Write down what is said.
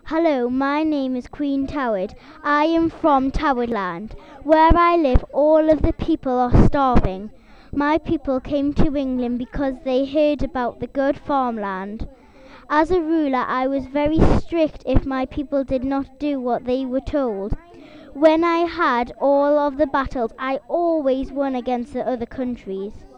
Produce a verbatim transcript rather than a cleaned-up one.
Hello, my name is Queen Toward. I am from Towardland. Where I live, all of the people are starving. My people came to England because they heard about the good farmland. As a ruler, I was very strict if my people did not do what they were told. When I had all of the battles, I always won against the other countries.